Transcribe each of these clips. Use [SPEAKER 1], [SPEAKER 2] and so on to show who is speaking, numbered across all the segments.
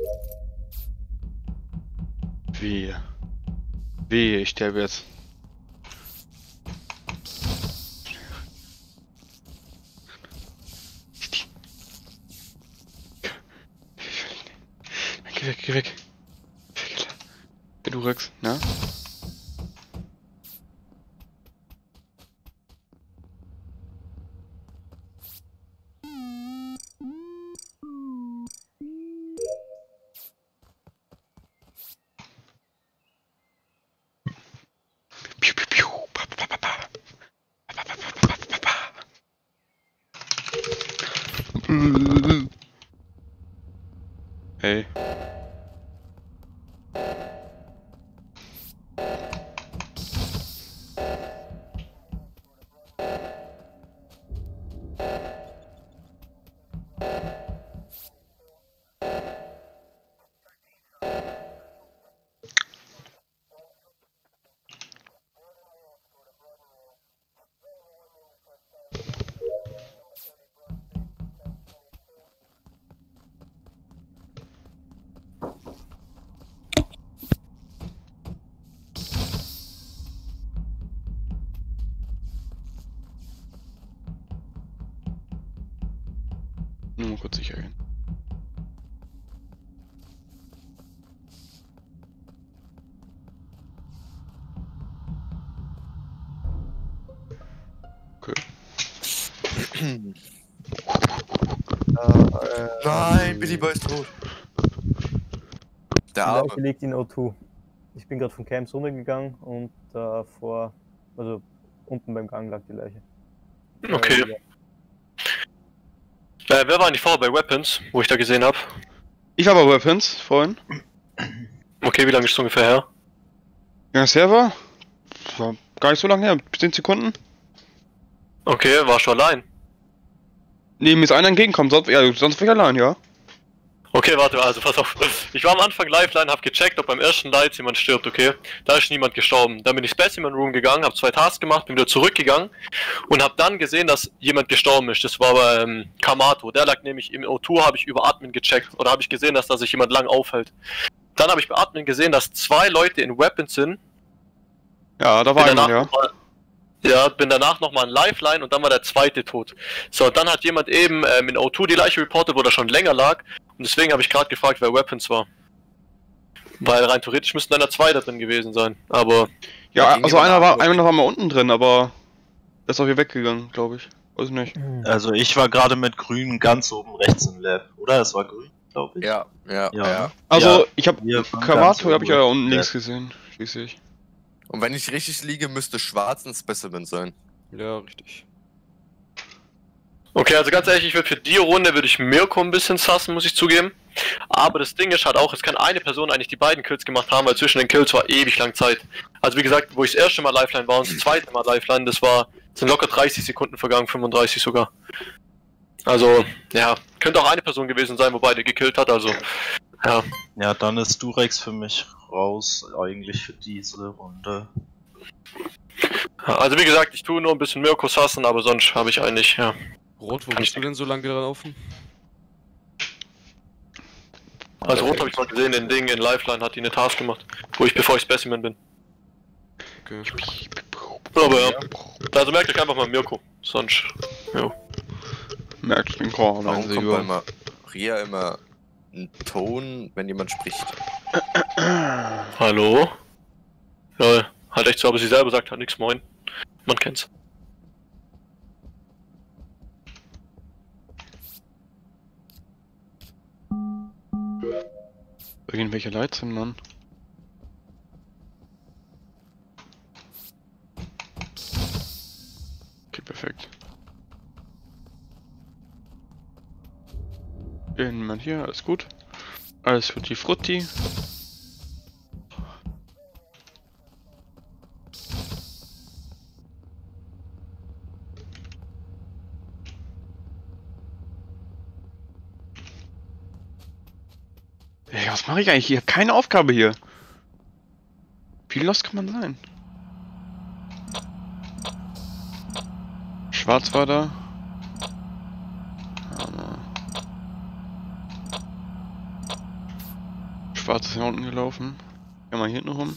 [SPEAKER 1] Wehe. Wehe, ich sterbe jetzt. Geh weg, geh weg. Geh du Rex, ne? Piu, piu, piu. Pa, pa, pa, pa. Pa, pa, pa, pa, pa, pa, pa. Hey. Nur mal kurz sicher gehen. Okay.
[SPEAKER 2] Nein, Billy Boy ist tot. Der
[SPEAKER 3] Die
[SPEAKER 2] Arme.
[SPEAKER 3] Leiche liegt in O2. Ich bin gerade von Camps runtergegangen und also unten beim Gang lag die Leiche.
[SPEAKER 4] Okay. Wer war eigentlich vorher bei Weapons, wo ich da gesehen habe?
[SPEAKER 1] Ich war bei Weapons vorhin.
[SPEAKER 4] Okay, wie lange ist es ungefähr her?
[SPEAKER 1] Ja, Server. War gar nicht so lange her, 10 Sekunden.
[SPEAKER 4] Okay, warst du allein?
[SPEAKER 1] Nee, mir ist einer entgegenkommen, sonst wäre ich allein, ja.
[SPEAKER 4] Okay, warte, also pass auf. Ich war am Anfang Lifeline, hab gecheckt, ob beim ersten Lights jemand stirbt, okay? Da ist niemand gestorben. Dann bin ich Specimen Room gegangen, hab 2 Tasks gemacht, bin wieder zurückgegangen und hab dann gesehen, dass jemand gestorben ist. Das war bei Kamato. Der lag nämlich im O2, habe ich über Admin gecheckt. Oder habe ich gesehen, dass da sich jemand lang aufhält. Dann habe ich bei Admin gesehen, dass 2 Leute in Weapons sind.
[SPEAKER 1] Ja, da war einer, ja.
[SPEAKER 4] Ja, bin danach nochmal in Lifeline und dann war der zweite tot. So, dann hat jemand eben in O2 die Leiche reportet, wo der schon länger lag. Und deswegen habe ich gerade gefragt, wer Weapons war. Weil rein theoretisch müssten dann 2 da drin gewesen sein, aber...
[SPEAKER 1] Ja, also einer war mal unten drin, aber der ist auch hier weggegangen, glaube ich. Weiß nicht.
[SPEAKER 5] Also ich war gerade mit Grün ganz oben rechts im Lab, oder? Es war Grün, glaube ich.
[SPEAKER 2] Ja.
[SPEAKER 1] Also,
[SPEAKER 5] Ja,
[SPEAKER 1] ich habe
[SPEAKER 5] wir waren
[SPEAKER 1] Kamato
[SPEAKER 5] ganz
[SPEAKER 1] habe ich ja
[SPEAKER 5] oben.
[SPEAKER 1] unten links gesehen, schließlich.
[SPEAKER 2] Und wenn ich richtig liege, müsste schwarz ein Specimen sein.
[SPEAKER 6] Ja, richtig.
[SPEAKER 4] Okay, also ganz ehrlich, ich würde für die Runde würde ich Mirko ein bisschen sassen, muss ich zugeben. Aber das Ding ist halt auch, es kann eine Person eigentlich die beiden Kills gemacht haben, weil zwischen den Kills war ewig lang Zeit. Also wie gesagt, wo ich das erste Mal Lifeline war und das zweite Mal Lifeline, sind locker 30 Sekunden vergangen, 35 sogar. Also, ja, könnte auch eine Person gewesen sein, wo beide gekillt hat, also, ja.
[SPEAKER 5] Ja, dann ist Durex für mich raus, eigentlich für diese Runde.
[SPEAKER 4] Also wie gesagt, ich tue nur ein bisschen Mirko sassen, aber sonst habe ich eigentlich, ja.
[SPEAKER 6] Rot, wo bist du denn so lange gelaufen?
[SPEAKER 4] Also Rot habe ich mal gesehen, den Ding in Lifeline hat die eine Task gemacht, bevor ich Specimen bin.
[SPEAKER 6] Okay.
[SPEAKER 4] Aber ja, also merkt euch einfach mal Mirko, sonst, ja.
[SPEAKER 1] Merkt den Korn,
[SPEAKER 2] Warum kommt bei Maria immer ein Ton, wenn jemand spricht?
[SPEAKER 4] Hallo? Ja, halt echt so, aber sie selber sagt halt nichts, moin. Man kennt's.
[SPEAKER 1] Irgendwelche Lights sind dann. Okay, perfekt. Niemand hier, alles gut. Alles Frutti Frutti. Ey, was mache ich eigentlich hier? Keine Aufgabe hier. Wie lost kann man sein? Schwarz war da. Schwarz ist hier unten gelaufen. Geh mal hier hinten rum.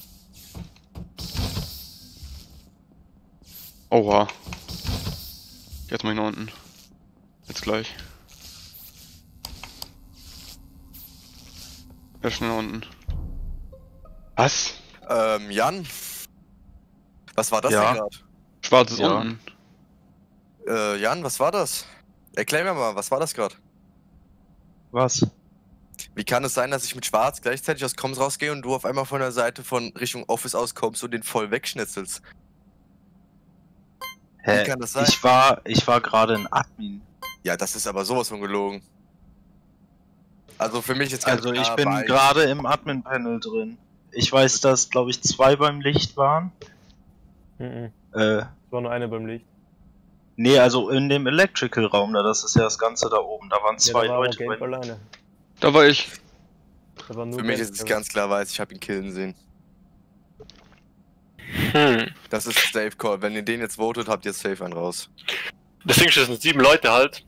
[SPEAKER 1] Oha. Jetzt mal hier nach unten. Jetzt gleich. Ja, schnell nach unten. Was?
[SPEAKER 2] Jan? Was war das
[SPEAKER 5] Ja.
[SPEAKER 2] denn gerade?
[SPEAKER 1] Schwarz ist
[SPEAKER 5] Ja.
[SPEAKER 1] unten.
[SPEAKER 2] Jan, was war das? Erklär mir mal, was war das gerade?
[SPEAKER 5] Was?
[SPEAKER 2] Wie kann es sein, dass ich mit Schwarz gleichzeitig aus Comms rausgehe und du auf einmal von der Seite von Richtung Office auskommst und den voll wegschnitzelst?
[SPEAKER 5] Hä?
[SPEAKER 2] kann das sein?
[SPEAKER 5] Ich war gerade ein Admin.
[SPEAKER 2] Ja, das ist aber sowas von gelogen. Also für mich jetzt ganz
[SPEAKER 5] Also ich
[SPEAKER 2] klar,
[SPEAKER 5] bin
[SPEAKER 2] weil-
[SPEAKER 5] gerade im Admin-Panel drin. Ich weiß, dass, glaube ich, 2 beim Licht waren.
[SPEAKER 3] Mhm.
[SPEAKER 5] Äh,
[SPEAKER 3] Es war nur eine beim Licht.
[SPEAKER 5] nee, also in dem Electrical-Raum da, das ist ja das Ganze da oben. Da waren
[SPEAKER 3] Ja,
[SPEAKER 5] 2
[SPEAKER 3] da war aber
[SPEAKER 5] Leute.
[SPEAKER 3] Gabe alleine.
[SPEAKER 1] Da war ich.
[SPEAKER 3] Da war nur
[SPEAKER 2] Für mich
[SPEAKER 3] Gabe
[SPEAKER 2] ist es
[SPEAKER 3] dabei.
[SPEAKER 2] ganz klar weiß, ich habe ihn killen sehen.
[SPEAKER 4] Hm.
[SPEAKER 2] Das ist Safe Call. Wenn ihr den jetzt votet, habt ihr safe einen raus.
[SPEAKER 4] Deswegen sind 7 Leute halt.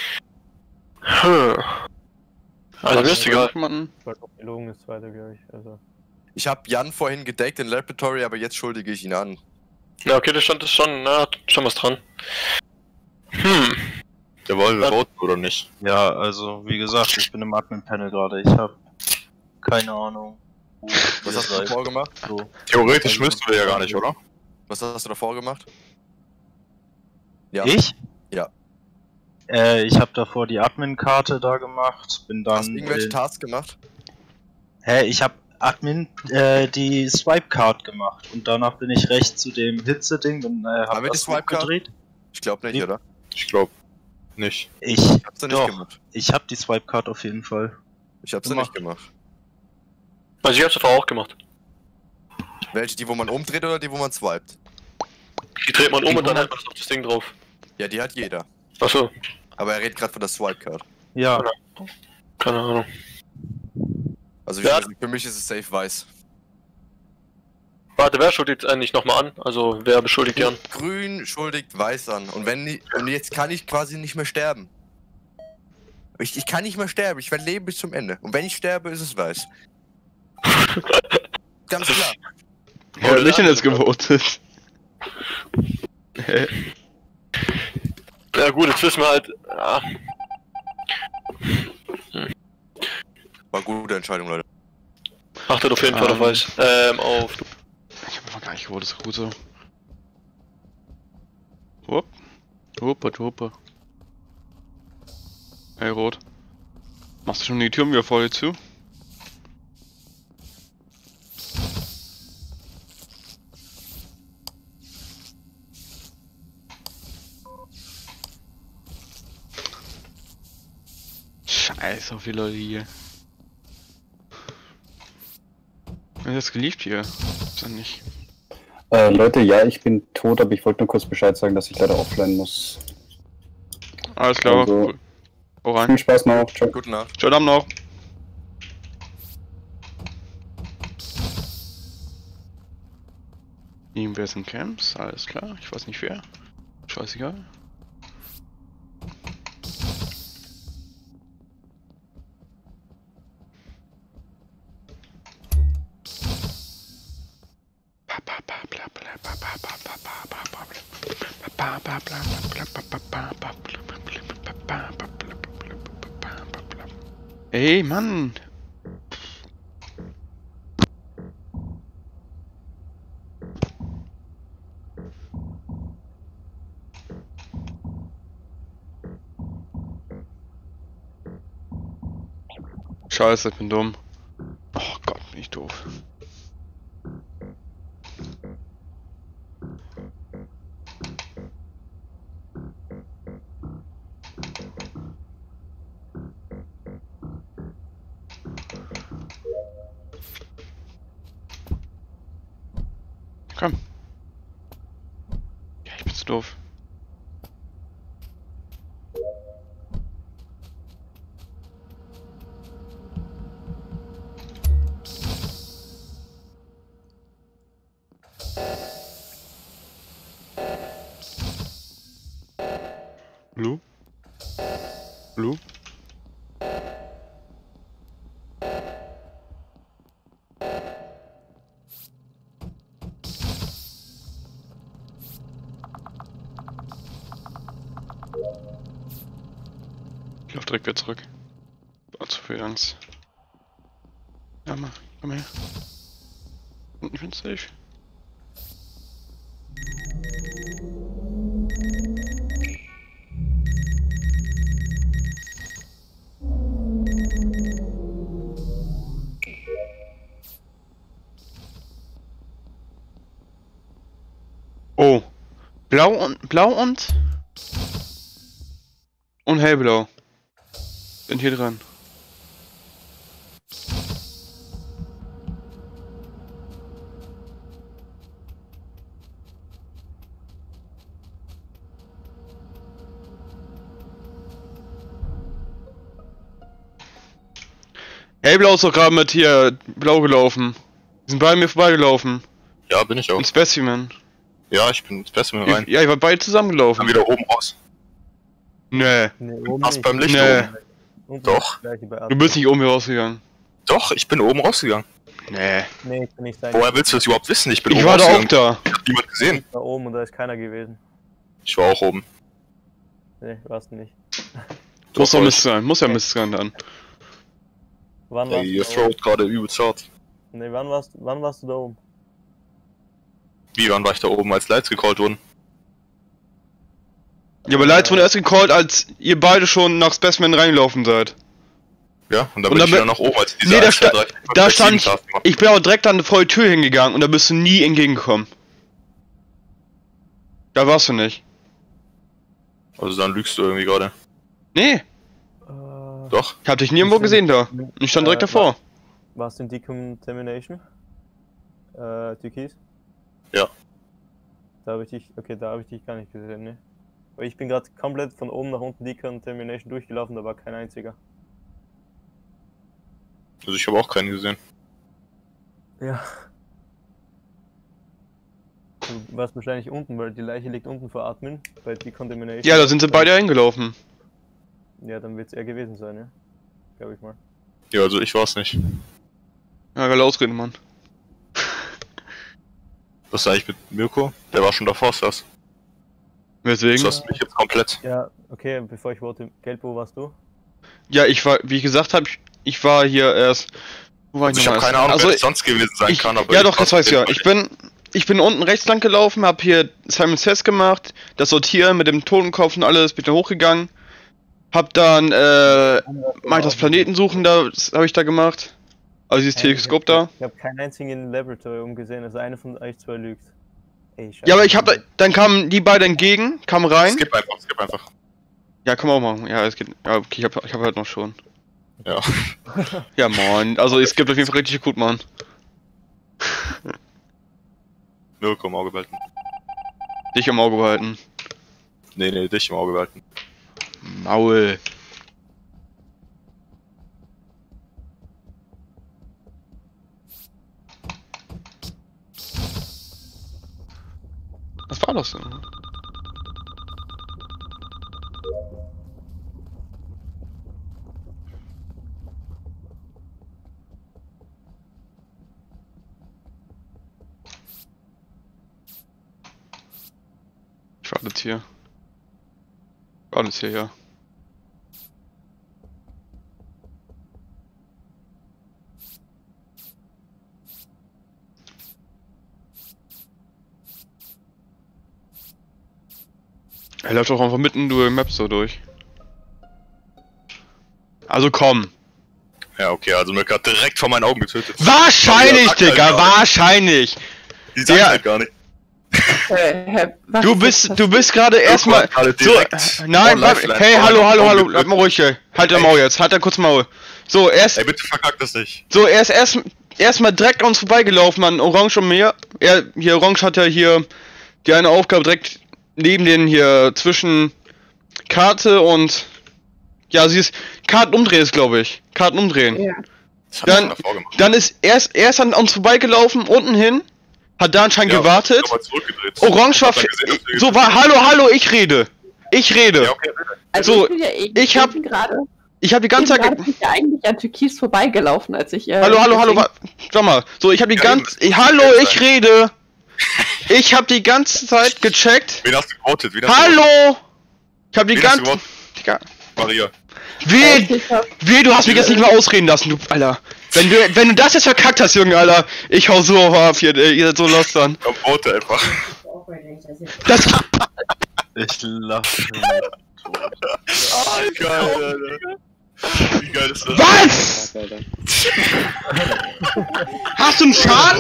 [SPEAKER 4] Also mir ist egal.
[SPEAKER 1] Jemanden?
[SPEAKER 3] Weil auch gelogen ist weiter, glaube ich. Also.
[SPEAKER 2] Ich habe Jan vorhin gedeckt in Laboratory, aber jetzt schuldige ich ihn an.
[SPEAKER 4] Ja, okay, das stand ist schon, na, hat schon was dran.
[SPEAKER 7] Der wollen wir
[SPEAKER 4] Ja.
[SPEAKER 7] voten oder nicht?
[SPEAKER 5] Ja, also wie gesagt, ich bin im Admin-Panel gerade. Ich habe keine Ahnung. wo
[SPEAKER 2] Was
[SPEAKER 5] ihr
[SPEAKER 2] hast du
[SPEAKER 5] seid.
[SPEAKER 2] davor gemacht?
[SPEAKER 5] So.
[SPEAKER 7] Theoretisch müssten wir ja gar nicht, oder?
[SPEAKER 2] Was hast du davor gemacht? Ja.
[SPEAKER 5] Ich?
[SPEAKER 2] Ja.
[SPEAKER 5] Ich habe davor die Admin-Karte da gemacht, bin dann...
[SPEAKER 2] Hast du irgendwelche Tasks gemacht?
[SPEAKER 5] Ich habe Admin die Swipe-Card gemacht und danach bin ich rechts zu dem Hitze-Ding und
[SPEAKER 2] Haben
[SPEAKER 5] hab
[SPEAKER 2] wir die
[SPEAKER 5] das
[SPEAKER 2] Swipe-Card?
[SPEAKER 5] gedreht.
[SPEAKER 2] Ich glaube nicht,
[SPEAKER 5] Nee.
[SPEAKER 2] oder?
[SPEAKER 7] Ich glaube nicht.
[SPEAKER 5] Ich
[SPEAKER 2] Ich hab's da nicht
[SPEAKER 5] Doch.
[SPEAKER 2] gemacht.
[SPEAKER 5] ich habe die Swipe-Card auf jeden Fall.
[SPEAKER 2] Ich hab's da nicht gemacht.
[SPEAKER 4] Also ich hab's davor auch gemacht.
[SPEAKER 2] Welche? Die, wo man umdreht oder die, wo man swiped?
[SPEAKER 4] Die dreht man um und dann hält man auf das Ding drauf.
[SPEAKER 2] Ja, die hat jeder.
[SPEAKER 4] Achso,
[SPEAKER 2] Aber er redet gerade von der Swipe-Card.
[SPEAKER 5] Ja,
[SPEAKER 4] keine Ahnung.
[SPEAKER 2] Also
[SPEAKER 4] Ja.
[SPEAKER 2] für mich ist es safe weiß.
[SPEAKER 4] Warte, wer schuldigt eigentlich nochmal an? Also wer beschuldigt Jan?
[SPEAKER 2] Grün schuldigt weiß an. Und und jetzt kann ich quasi nicht mehr sterben. Ich kann nicht mehr sterben, ich werde leben bis zum Ende. Und wenn ich sterbe, ist es weiß. Ganz klar.
[SPEAKER 1] Wer hat mich denn jetzt gewotet?
[SPEAKER 4] Ja gut, jetzt wissen wir halt. Ja,
[SPEAKER 2] War gute Entscheidung, Leute.
[SPEAKER 4] achtet auf jeden Fall auf Weiß. Auf.
[SPEAKER 1] Ich hab einfach gar nicht gewotet, das ist gut so. Hup. Hupe. Hey, Rot. Machst du schon die Türen wieder voll zu? Scheiße, so viele Leute hier. Wer ist das geliebt hier? Ist er nicht.
[SPEAKER 8] Leute, ja, ich bin tot, aber ich wollte nur kurz Bescheid sagen, dass ich leider offline muss.
[SPEAKER 1] Alles klar,
[SPEAKER 8] Also-
[SPEAKER 1] cool. Hau rein.
[SPEAKER 8] Viel Spaß noch, ciao.
[SPEAKER 2] Gute Nacht.
[SPEAKER 1] Schönen Abend noch. Irgendwer sind Camps, alles klar. Ich weiß nicht wer. Scheißegal. Ey, Mann! Scheiße, ich bin dumm. Oh Gott, bin ich doof. Komm. Ja, ich bin zu doof. Blue? Blue? direkt wieder zurück. War zu viel Angst. Ja, mal, komm her. Ich bin safe. Oh. Blau und hellblau. Sind hier dran. Hellblau ist doch gerade mit hier blau gelaufen. Die sind bei mir vorbeigelaufen.
[SPEAKER 7] Ja, bin ich auch.
[SPEAKER 1] Ein Specimen.
[SPEAKER 7] Ja, ich bin ins Specimen rein.
[SPEAKER 1] Ja, ich war beide zusammengelaufen.
[SPEAKER 7] Dann wieder oben raus.
[SPEAKER 1] Nee.
[SPEAKER 3] Nee, oben
[SPEAKER 7] Passt
[SPEAKER 3] nicht.
[SPEAKER 7] beim Licht
[SPEAKER 1] Nee.
[SPEAKER 7] oben.
[SPEAKER 3] Unten
[SPEAKER 7] Doch.
[SPEAKER 3] das Gleiche bei
[SPEAKER 1] Du
[SPEAKER 3] Admin.
[SPEAKER 1] bist nicht oben hier rausgegangen.
[SPEAKER 7] Doch, ich bin oben rausgegangen.
[SPEAKER 1] Nee.
[SPEAKER 3] Nee, ich kann nicht sein.
[SPEAKER 7] Woher willst du das überhaupt wissen? Ich bin
[SPEAKER 1] Ich
[SPEAKER 7] oben
[SPEAKER 1] war da auch
[SPEAKER 7] rausgegangen.
[SPEAKER 1] da.
[SPEAKER 7] Ich hab niemand gesehen.
[SPEAKER 3] Ich war oben und da ist keiner gewesen.
[SPEAKER 7] Ich war auch oben.
[SPEAKER 3] Nee, warst du nicht.
[SPEAKER 1] Muss doch
[SPEAKER 7] war
[SPEAKER 1] Mist
[SPEAKER 7] ich.
[SPEAKER 1] sein. Muss ja Mist sein dann.
[SPEAKER 3] Wann
[SPEAKER 7] Ey,
[SPEAKER 3] warst
[SPEAKER 7] ihr
[SPEAKER 3] du da oben?
[SPEAKER 7] throwt gerade übelst hart.
[SPEAKER 3] Nee, wann warst du da oben?
[SPEAKER 7] Wie, wann war ich da oben, als Lights gecallt wurden?
[SPEAKER 1] Ja, aber Lights wurden erst gecallt, als ihr beide schon nach Specimen reingelaufen seid.
[SPEAKER 7] Ja, und da
[SPEAKER 1] Und
[SPEAKER 7] bin ich
[SPEAKER 1] damit-
[SPEAKER 7] wieder nach oben, als diese
[SPEAKER 1] Nee, da
[SPEAKER 7] 1, 2, 3, 4, 5,
[SPEAKER 1] da
[SPEAKER 7] 6, 7
[SPEAKER 1] stand
[SPEAKER 7] Tasten gemacht.
[SPEAKER 1] ich bin auch direkt an vor die Tür hingegangen und da bist du nie entgegengekommen. Da warst du nicht.
[SPEAKER 7] Also dann lügst du irgendwie gerade.
[SPEAKER 1] Nee,
[SPEAKER 7] Doch.
[SPEAKER 1] ich hab dich nirgendwo gesehen da. Ich stand direkt davor.
[SPEAKER 3] Warst du in Decontamination? Türkis?
[SPEAKER 7] Ja.
[SPEAKER 3] Da habe ich dich, okay, da habe ich dich gar nicht gesehen, ne? Weil ich bin gerade komplett von oben nach unten Decontamination durchgelaufen, da war kein einziger.
[SPEAKER 7] Also ich habe auch keinen gesehen.
[SPEAKER 3] Ja. Du warst wahrscheinlich unten, weil die Leiche liegt unten vor Admin, bei Decontamination.
[SPEAKER 1] Ja, da sind sie beide eingelaufen.
[SPEAKER 3] Ja, dann wird es er gewesen sein, ne? Glaube ich mal.
[SPEAKER 7] Ja, also ich war's nicht.
[SPEAKER 1] Ja, will ausreden, Mann.
[SPEAKER 7] Was ist eigentlich mit Mirko? Der war schon davor, ist das.
[SPEAKER 1] Weswegen?
[SPEAKER 7] Du hast mich jetzt komplett.
[SPEAKER 3] Ja, okay, bevor ich vote, Gelb, wo warst du?
[SPEAKER 1] Ja, ich war, wie ich gesagt habe, ich war hier erst. Wo war
[SPEAKER 7] Also ich habe
[SPEAKER 1] nochmal
[SPEAKER 7] keine Ahnung,
[SPEAKER 1] erst?
[SPEAKER 7] wer das sonst gewesen sein
[SPEAKER 1] ich,
[SPEAKER 7] kann, aber.
[SPEAKER 1] ja
[SPEAKER 7] ich
[SPEAKER 1] doch, das
[SPEAKER 7] war
[SPEAKER 1] weiß ich ja.
[SPEAKER 7] auf jeden
[SPEAKER 1] Ich bin unten rechts lang gelaufen, hab hier Simon Says gemacht, das Sortieren mit dem Totenkopf und alles, bin da hochgegangen. Hab dann, mach ich das Planetensuchen da, das habe ich da gemacht. Also dieses Teleskop da.
[SPEAKER 3] Ich habe keinen einzigen in Laboratory umgesehen, also eine von euch zwei lügt. Ey, scheiße.
[SPEAKER 1] Ja, aber dann kamen die beiden entgegen, kamen rein.
[SPEAKER 7] Skip einfach.
[SPEAKER 1] Ja, kann man auch machen. Ja, es geht. Ja, okay, ich hab halt noch schon.
[SPEAKER 7] Ja.
[SPEAKER 1] Ja, Mann. Also es gibt auf jeden Fall richtig gut, Mann.
[SPEAKER 7] Mirko im Auge behalten.
[SPEAKER 1] Dich im Auge behalten.
[SPEAKER 7] Nee, dich im Auge behalten.
[SPEAKER 1] Maul. Was war das denn? Ich war jetzt hier. War jetzt hier, ja. Er läuft doch einfach mitten durch Maps so durch. Also komm.
[SPEAKER 7] Ja, okay, also Mirko hat direkt vor meinen Augen getötet.
[SPEAKER 1] Wahrscheinlich,
[SPEAKER 7] Aber der sagt
[SPEAKER 1] Digga,
[SPEAKER 7] halt gar
[SPEAKER 1] wahrscheinlich.
[SPEAKER 7] Die sagt
[SPEAKER 1] Ja.
[SPEAKER 7] halt gar nicht.
[SPEAKER 9] Was
[SPEAKER 1] Du
[SPEAKER 9] ist
[SPEAKER 1] bist
[SPEAKER 9] das?
[SPEAKER 1] gerade erstmal
[SPEAKER 7] hat gerade
[SPEAKER 1] so.
[SPEAKER 7] direkt
[SPEAKER 1] Nein,
[SPEAKER 7] on Lifeline
[SPEAKER 1] hey,
[SPEAKER 7] vor
[SPEAKER 1] hallo,
[SPEAKER 7] meinen
[SPEAKER 1] hallo,
[SPEAKER 7] Augen
[SPEAKER 1] hallo,
[SPEAKER 7] getötet.
[SPEAKER 1] bleib mal ruhig hier. Halt dein Maul jetzt, halt dein kurz Maul. So,
[SPEAKER 7] Ey, bitte verkack das nicht.
[SPEAKER 1] er ist erstmal direkt an uns vorbeigelaufen an Orange und mir. Orange hat ja hier die eine Aufgabe direkt neben den hier zwischen Karte und ja, sie ist Karten umdrehen ist, glaube ich. Karten umdrehen.
[SPEAKER 9] Ja.
[SPEAKER 7] Das hab ich
[SPEAKER 1] Dann-
[SPEAKER 7] schon davor gemacht.
[SPEAKER 1] Dann ist erst an uns vorbeigelaufen unten hin, hat da anscheinend
[SPEAKER 7] Ja,
[SPEAKER 1] gewartet.
[SPEAKER 7] aber zurückgedreht.
[SPEAKER 1] Orange war
[SPEAKER 7] Hab dann gesehen, dass wir
[SPEAKER 1] so war hallo, ich rede.
[SPEAKER 7] Ja, okay, bitte.
[SPEAKER 9] Also
[SPEAKER 1] So,
[SPEAKER 9] ich bin ja
[SPEAKER 1] ich hab-
[SPEAKER 9] bin gerade
[SPEAKER 1] Ich habe die ganze Zeit
[SPEAKER 9] bin ich ja eigentlich an Türkis vorbeigelaufen, als ich
[SPEAKER 1] Hallo,
[SPEAKER 9] deswegen-
[SPEAKER 1] schau mal. So, ich habe die
[SPEAKER 7] Ja,
[SPEAKER 1] ganze
[SPEAKER 7] eben, das muss
[SPEAKER 1] Hallo,
[SPEAKER 7] geklärt
[SPEAKER 1] ich
[SPEAKER 7] sein.
[SPEAKER 1] rede. Ich habe die ganze Zeit gecheckt.
[SPEAKER 7] Wen hast du gewotet? Wen hast du gewotet?
[SPEAKER 1] Hallo! Ich habe die
[SPEAKER 7] Wen hast du
[SPEAKER 1] ganze
[SPEAKER 7] gewotet?
[SPEAKER 1] Digga,
[SPEAKER 7] Maria.
[SPEAKER 1] Weh, du hast mich jetzt nicht mehr ausreden lassen, du, Alter. Wenn du das jetzt verkackt hast, Junge, Alter, ich hau so auf hier, ihr seid so lost dann.
[SPEAKER 7] Komm, vote einfach.
[SPEAKER 1] Das...
[SPEAKER 5] Ich lache.
[SPEAKER 7] Geil, Alter. Wie geil ist das?
[SPEAKER 1] Was? Hast du einen Schaden?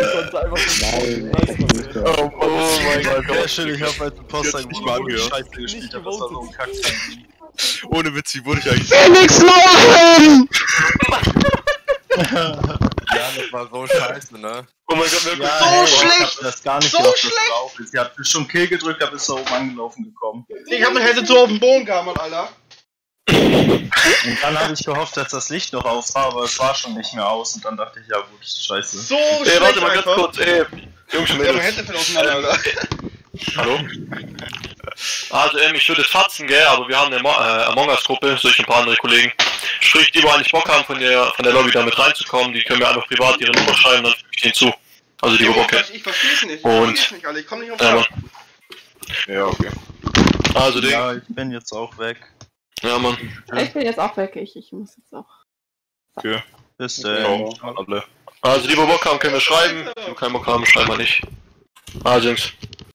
[SPEAKER 7] Oh mein Gott.
[SPEAKER 5] Ja, schön, ich hab als Imposter
[SPEAKER 7] nicht mal angehört.
[SPEAKER 5] Scheiße gespielt, aber das war so ein Kack.
[SPEAKER 7] Ohne Witz, wie wurde ich eigentlich...
[SPEAKER 1] Felix Lauren!
[SPEAKER 2] Ja, das war so scheiße, ne?
[SPEAKER 4] Oh mein Gott, wir
[SPEAKER 5] Ja,
[SPEAKER 1] So
[SPEAKER 5] hey,
[SPEAKER 1] schlecht!
[SPEAKER 5] Ich hab das gar nicht
[SPEAKER 1] So
[SPEAKER 5] gedacht, dass
[SPEAKER 1] schlecht!
[SPEAKER 5] das drauf ist. Sie hat schon Kill gedrückt, da ist er oben angelaufen gekommen.
[SPEAKER 1] Ich hab mein Headset so auf den Boden gehammert, Alter.
[SPEAKER 5] Und dann habe ich gehofft, dass das Licht noch aus war, aber es war schon nicht mehr aus. Und dann dachte ich, ja gut, scheiße.
[SPEAKER 1] So
[SPEAKER 4] Ey,
[SPEAKER 1] schlecht
[SPEAKER 4] warte mal ganz
[SPEAKER 1] einfach.
[SPEAKER 4] kurz, Jungs und
[SPEAKER 1] Ich hab mein
[SPEAKER 4] Mädels.
[SPEAKER 1] Headset fällt auseinander, Alter.
[SPEAKER 4] Hallo? Also, ich würde es fatzen, gell, aber wir haben eine Among Us-Gruppe, so ich und ein paar andere Kollegen. Sprich, die, wo eigentlich Bock haben, von der Lobby da mit reinzukommen, die können mir einfach privat ihre Nummer schreiben, dann füge ich denen zu. Also, die, wo Bock haben.
[SPEAKER 1] Ich versteh's nicht.
[SPEAKER 4] Und-
[SPEAKER 1] Ich versteh's nicht, Alter. Ich komm nicht auf
[SPEAKER 4] Ja,
[SPEAKER 1] Mann.
[SPEAKER 7] Ja, okay.
[SPEAKER 4] Also, Ding.
[SPEAKER 5] Ja, ich bin jetzt auch weg.
[SPEAKER 4] Ja, Mann.
[SPEAKER 9] Ich bin jetzt auch weg. Ich muss jetzt auch.
[SPEAKER 5] Bis
[SPEAKER 7] Ciao,
[SPEAKER 5] dann.
[SPEAKER 7] alle.
[SPEAKER 4] Also, die, wo Bock haben, können wir schreiben. Die, wo keinen Bock haben, schreiben wir nicht. Also, Jungs.